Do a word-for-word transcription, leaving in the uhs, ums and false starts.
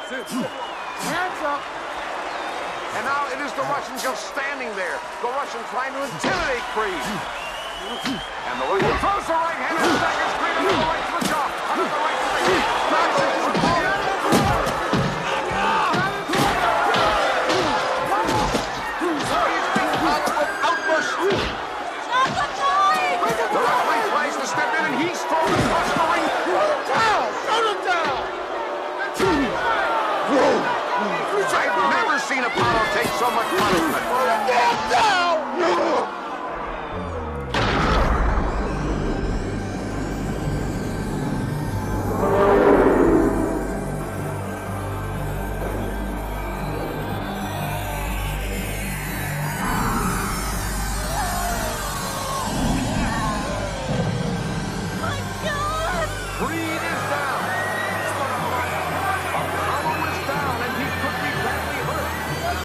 up. Hands up. And now it is the Russian just standing there. The Russian trying to intimidate Creed. And the Russian throws the right hand and staggers Creed under the right to the jaw. Under the right to the head. The referee tries to step in and he's thrown across the ring. Down! Throw him down! I've never seen Apollo take so much punishment. Get down!